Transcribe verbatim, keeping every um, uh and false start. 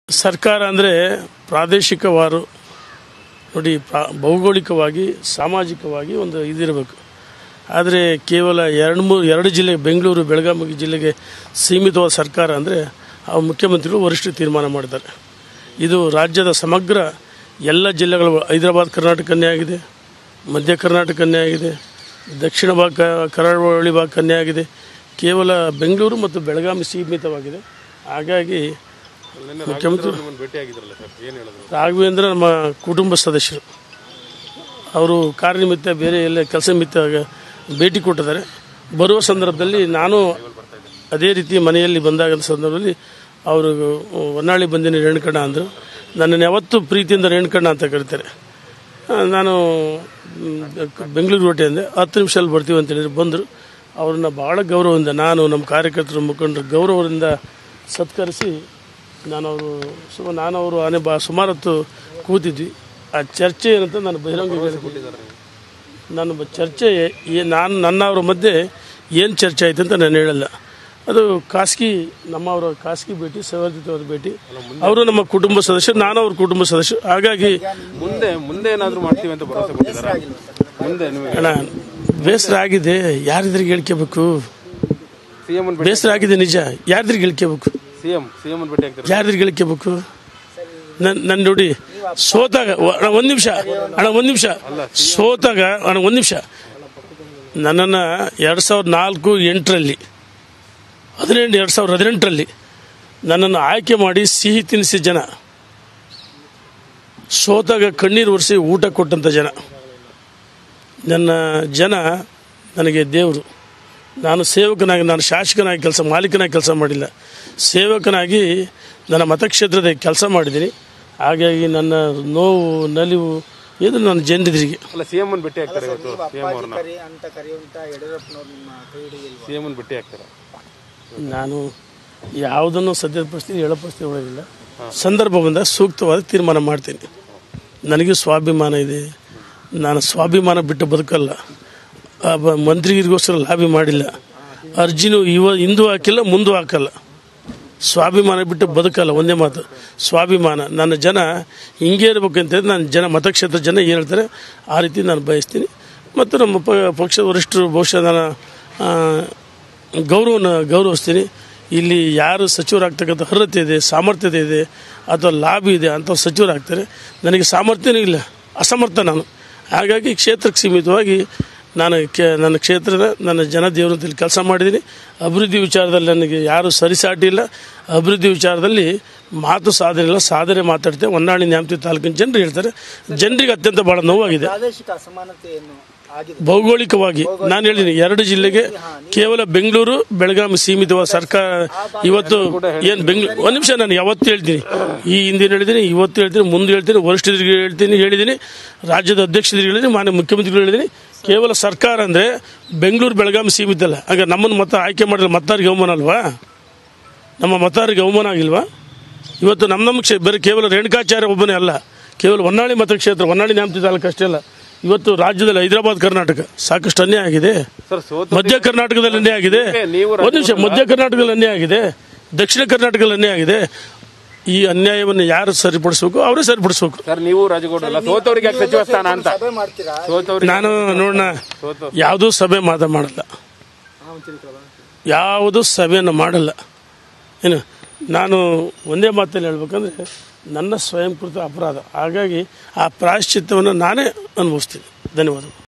ಸರ್ಕಾರ ಅಂದರೆ ಪ್ರಾದೇಶಿಕವಾರು ನೋಡಿ, ಭೌಗೋಳಿಕವಾಗಿ ಸಾಮಾಜಿಕವಾಗಿ ಒಂದು ಇದಿರಬೇಕು. ಆದರೆ ಕೇವಲ ಎರಡು ಮೂರು ಎರಡು ಜಿಲ್ಲೆ, ಬೆಂಗಳೂರು ಬೆಳಗಾವಿ ಜಿಲ್ಲೆಗೆ ಸೀಮಿತವಾದ ಸರ್ಕಾರ ಅಂದರೆ ಆ ಮುಖ್ಯಮಂತ್ರಿಗಳು ವರಿಷ್ಠ ತೀರ್ಮಾನ ಮಾಡಿದ್ದಾರೆ. ಇದು ರಾಜ್ಯದ ಸಮಗ್ರ ಎಲ್ಲ ಜಿಲ್ಲೆಗಳು, ಹೈದರಾಬಾದ್ ಕರ್ನಾಟಕ ಅನ್ಯಾಯ ಆಗಿದೆ, ಮಧ್ಯ ಕರ್ನಾಟಕ ಅನ್ಯಾಯ ಆಗಿದೆ, ದಕ್ಷಿಣ ಭಾಗ ಕರಾವಳಿ ಭಾಗ ಅನ್ಯಾಯ ಆಗಿದೆ. ಕೇವಲ ಬೆಂಗಳೂರು ಮತ್ತು ಬೆಳಗಾವಿ ಸೀಮಿತವಾಗಿದೆ. ಹಾಗಾಗಿ ಮುಖ್ಯಮಂತ್ರಿ ರಾಘವೇಂದ್ರ ನಮ್ಮ ಕುಟುಂಬ ಸದಸ್ಯರು, ಅವರು ಕಾರ್ಯನಿಮಿತ್ತ ಬೇರೆ ಎಲ್ಲ ಕೆಲಸ ನಿಮಿತ್ತ ಭೇಟಿ ಕೊಟ್ಟಿದ್ದಾರೆ. ಬರುವ ಸಂದರ್ಭದಲ್ಲಿ ನಾನು ಅದೇ ರೀತಿ ಮನೆಯಲ್ಲಿ ಬಂದಾಗ ಸಂದರ್ಭದಲ್ಲಿ ಅವರು ಹೊನ್ನಾಳಿ ಬಂದಿನಿ ರೇಣುಕಣ್ಣ ಅಂದರು. ನನ್ನನ್ನು ಯಾವತ್ತೂ ಪ್ರೀತಿಯಿಂದ ರೇಣುಕಣ್ಣ ಅಂತ ಕರೀತಾರೆ. ನಾನು ಬೆಂಗಳೂರು ಹೊಟ್ಟೆ ಅಂದೆ, ಹತ್ತು ನಿಮಿಷದಲ್ಲಿ ಬರ್ತೀವಿ ಅಂತ ಹೇಳಿದ್ರು. ಬಂದರು. ಅವ್ರನ್ನ ಭಾಳ ಗೌರವದಿಂದ, ನಾನು ನಮ್ಮ ಕಾರ್ಯಕರ್ತರು ಮುಖಂಡರು ಗೌರವದಿಂದ ಸತ್ಕರಿಸಿ ನಾನು ಅವರು ಸು ನಾನು ಅವರು ಆನೆ ಬಾ ಸುಮಾರು ಹೊತ್ತು ಕೂತಿದ್ವಿ. ಆ ಚರ್ಚೆ ಏನಂತ ನಾನು ಬಹಿರಂಗ ಹೇಳಿಕೊಟ್ಟಿದ್ದಾರೆ. ನನ್ನ ಚರ್ಚೆ ನಾನು ನನ್ನ ಅವರ ಮಧ್ಯೆ ಏನು ಚರ್ಚೆ ಆಯ್ತು ಅಂತ ನಾನು ಹೇಳಲ್ಲ. ಅದು ಖಾಸಗಿ ನಮ್ಮವರ ಖಾಸಗಿ ಭೇಟಿ, ಸೌಹಾರ್ದಯುತವಾದ ಭೇಟಿ. ಅವರು ನಮ್ಮ ಕುಟುಂಬ ಸದಸ್ಯರು, ನಾನು ಅವ್ರ ಕುಟುಂಬ ಸದಸ್ಯರು. ಹಾಗಾಗಿ ಮುಂದೆ ಮುಂದೆ ಏನಾದರೂ ಮಾಡ್ತೀವಿ ಅಂತ ಭರವಸೆ ಕೊಟ್ಟಿದ್ದಾರೆ. ಮುಂದೆ ಅಣ್ಣ ಬೇಸರ ಆಗಿದೆ, ಯಾರಿದ್ರಿಗೆ ಹೇಳ್ಕೋಬೇಕು? ಬೇಸರ ಆಗಿದೆ ನಿಜ, ಯಾರಿದ್ರಿಗೆ ಹೇಳ್ಕೋಬೇಕು? ಸಿಎಂ ಸಿಎಂ ಭೇಟಿ ಆಗ್ತಾರೆ, ಯಾರಿದ್ರಿಗೆ ಹೇಳ್ಕೋಬೇಕು? ನನ್ನ ನನ್ನ ನೋಡಿ, ಸೋತಾಗ ಅಣ್ಣ ಒಂದು ನಿಮಿಷ ಅಣ್ಣ ಒಂದು ನಿಮಿಷ ಸೋತಾಗ ಅಣ್ಣ ಒಂದು ನಿಮಿಷ ನನ್ನನ್ನು ಎರಡು ಸಾವಿರದ ನಾಲ್ಕು ಎಂಟರಲ್ಲಿ ಹದಿನೆಂಟು ಎರಡು ಸಾವಿರದ ಹದಿನೆಂಟರಲ್ಲಿ ನನ್ನನ್ನು ಆಯ್ಕೆ ಮಾಡಿ ಸಿಹಿ ತಿನ್ನಿಸಿ ಜನ, ಸೋತಾಗ ಕಣ್ಣೀರು ಒರೆಸಿ ಊಟ ಕೊಟ್ಟಂಥ ಜನ, ನನ್ನ ಜನ ನನಗೆ ದೇವರು. ನಾನು ಸೇವಕನಾಗಿ, ನಾನು ಶಾಸಕನಾಗಿ ಕೆಲಸ, ಮಾಲೀಕನಾಗಿ ಕೆಲಸ ಮಾಡಿಲ್ಲ, ಸೇವಕನಾಗಿ ನನ್ನ ಮತಕ್ಷೇತ್ರದ ಕೆಲಸ ಮಾಡಿದ್ದೀನಿ. ಹಾಗಾಗಿ ನನ್ನ ನೋವು ನಲಿವು ಇದು ನನ್ನ ಜನರಿಗೆ. ಸಿಎಂ ಭೇಟಿ ಆಗ್ತಾರೆ ಇವತ್ತು, ಸಿಎಂ ಅವ್ರನ್ನ ಸಿಎಂ ಭೇಟಿ ಆಗ್ತಾರೆ. ನಾನು ಯಾವುದನ್ನು ಸದ್ಯದ ಪರಿಸ್ಥಿತಿ ಹೇಳೋ ಪರಿಸ್ಥಿತಿ ಒಳಗಿಲ್ಲ. ಸಂದರ್ಭ ಬಂದಾಗ ಸೂಕ್ತವಾದ ತೀರ್ಮಾನ ಮಾಡ್ತೀನಿ. ನನಗೂ ಸ್ವಾಭಿಮಾನ ಇದೆ. ನಾನು ಸ್ವಾಭಿಮಾನ ಬಿಟ್ಟು ಬದುಕಲ್ಲ. ಮಂತ್ರಿಗಿರಿಗೋಸ್ಕರ ಲಾಬಿ ಮಾಡಿಲ್ಲ. ಅರ್ಜಿನೂ ಇವ ಇಂದು ಹಾಕಿಲ್ಲ, ಮುಂದೂ ಹಾಕಲ್ಲ. ಸ್ವಾಭಿಮಾನ ಬಿಟ್ಟು ಬದುಕಲ್ಲ. ಒಂದೇ ಮಾತು, ಸ್ವಾಭಿಮಾನ. ನನ್ನ ಜನ ಹಿಂಗೆ ಇರಬೇಕಂತ ನನ್ನ ಜನ, ಮತಕ್ಷೇತ್ರ ಜನ ಏನು ಹೇಳ್ತಾರೆ ಆ ರೀತಿ ನಾನು ಬಯಸ್ತೀನಿ. ಮತ್ತು ನಮ್ಮ ಪ ಪಕ್ಷದ ವರಿಷ್ಠರು ಬಹುಶಃ ನಾನು ಗೌರವನ ಗೌರವಿಸ್ತೀನಿ. ಇಲ್ಲಿ ಯಾರು ಸಚಿವರಾಗ್ತಕ್ಕಂಥ ಅರ್ಹತೆ ಇದೆ, ಸಾಮರ್ಥ್ಯತೆ ಇದೆ ಅಥವಾ ಲಾಭಿ ಇದೆ ಅಂಥವ್ರು ಸಚಿವರಾಗ್ತಾರೆ. ನನಗೆ ಸಾಮರ್ಥ್ಯನೂ ಇಲ್ಲ, ಅಸಮರ್ಥ ನಾನು. ಹಾಗಾಗಿ ಕ್ಷೇತ್ರಕ್ಕೆ ಸೀಮಿತವಾಗಿ ನಾನು ಕೆ ನನ್ನ ಕ್ಷೇತ್ರದ ನನ್ನ ಜನ ದೇವರಂತಲ್ಲಿ ಕೆಲಸ ಮಾಡಿದ್ದೀನಿ. ಅಭಿವೃದ್ಧಿ ವಿಚಾರದಲ್ಲಿ ನನಗೆ ಯಾರು ಸರಿಸಾಟಿ ಇಲ್ಲ. ಅಭಿವೃದ್ಧಿ ವಿಚಾರದಲ್ಲಿ ಮಾತು ಸಾಧನೆ ಇಲ್ಲ, ಸಾಧನೆ ಮಾತಾಡ್ತೇವೆ. ಹೊನ್ನಾಳಿ ನ್ಯಾಮತಿ ತಾಲೂಕಿನ ಜನರು ಹೇಳ್ತಾರೆ. ಜನರಿಗೆ ಅತ್ಯಂತ ಭಾಳ ನೋವಾಗಿದೆ. ಭೌಗೋಳಿಕವಾಗಿ ನಾನು ಹೇಳಿದ್ದೀನಿ, ಎರಡು ಜಿಲ್ಲೆಗೆ ಕೇವಲ ಬೆಂಗಳೂರು ಬೆಳಗಾವಿ ಸೀಮಿತವಾದ ಸರ್ಕಾರ ಇವತ್ತು ಏನು ಬೆಂಗಳೂರು. ಒಂದು ನಿಮಿಷ, ನಾನು ಯಾವತ್ತು ಹೇಳ್ತೀನಿ, ಈ ಹಿಂದಿನ ಹೇಳಿದ್ದೀನಿ, ಇವತ್ತು ಹೇಳ್ತೀನಿ, ಮುಂದೆ ಹೇಳ್ತೀನಿ, ವರಿಷ್ಠರಿಗೆ ಹೇಳ್ತೀನಿ, ಹೇಳಿದ್ದೀನಿ, ರಾಜ್ಯದ ಅಧ್ಯಕ್ಷರಿಗೆ ಹೇಳಿದ್ದೀನಿ, ಮಾನ್ಯ ಮುಖ್ಯಮಂತ್ರಿಗಳು ಹೇಳಿದ್ದೀನಿ. ಕೇವಲ ಸರ್ಕಾರ ಅಂದರೆ ಬೆಂಗಳೂರು ಬೆಳಗಾವಿ ಸೀಮಿತ ಅಲ್ಲ. ಹಾಗೆ ನಮ್ಮನ್ನು ಮತ ಆಯ್ಕೆ ಮಾಡಿದ್ರೆ ಮತದಾರರಿಗೆ ಅವಮಾನ ಅಲ್ವಾ? ನಮ್ಮ ಮತದಾರರಿಗೆ ಅವಮಾನ ಆಗಿಲ್ವಾ? ಇವತ್ತು ನಮ್ಮ ನಮ್ಮ ಕ್ಷೇ ಬೇರೆ ಕೇವಲ ರೇಣುಕಾಚಾರ್ಯ ಒಬ್ಬನೇ ಅಲ್ಲ, ಕೇವಲ ಹೊನ್ನಾಳಿ ಮತಕ್ಷೇತ್ರ, ಹೊನ್ನಾಳಿ ನ್ಯಾಮತಿ ತಾಲೂಕು ಅಷ್ಟೇ ಅಲ್ಲ. ಇವತ್ತು ರಾಜ್ಯದಲ್ಲಿ ಹೈದರಾಬಾದ್ ಕರ್ನಾಟಕ ಸಾಕಷ್ಟು ಅನ್ಯಾಯ ಆಗಿದೆ. ಮಧ್ಯ ಕರ್ನಾಟಕದಲ್ಲಿ ಅನ್ಯಾಯ ಆಗಿದೆ. ಒಂದು ನಿಮಿಷ, ಮಧ್ಯ ಕರ್ನಾಟಕದಲ್ಲಿ ಅನ್ಯಾಯ ಆಗಿದೆ, ದಕ್ಷಿಣ ಕರ್ನಾಟಕದಲ್ಲಿ ಅನ್ಯಾಯ ಆಗಿದೆ. ಈ ಅನ್ಯಾಯವನ್ನು ಯಾರು ಸರಿಪಡಿಸಬೇಕು ಅವರೇ ಸರಿಪಡಿಸಬೇಕು. ನೀವು ರಾಜಗೌಡ ಸೋತವರಿಗೆ ಸಚಿವ ಸ್ಥಾನ ಅಂತ ನಾನು ನೋಡೋಣ, ಯಾವುದೂ ಸಭೆ ಮಾತ ಮಾಡಲ್ಲ, ಯಾವುದೂ ಸಭೆಯನ್ನು ಮಾಡಲ್ಲ. ಏನು ನಾನು ಒಂದೇ ಮಾತಲ್ಲಿ ಹೇಳ್ಬೇಕಂದ್ರೆ ನನ್ನ ಸ್ವಯಂಕೃತ ಅಪರಾಧ. ಹಾಗಾಗಿ ಆ ಪ್ರಾಯಶ್ಚಿತ್ತವನ್ನು ನಾನೇ ಅನುಭವಿಸ್ತೀನಿ. ಧನ್ಯವಾದಗಳು.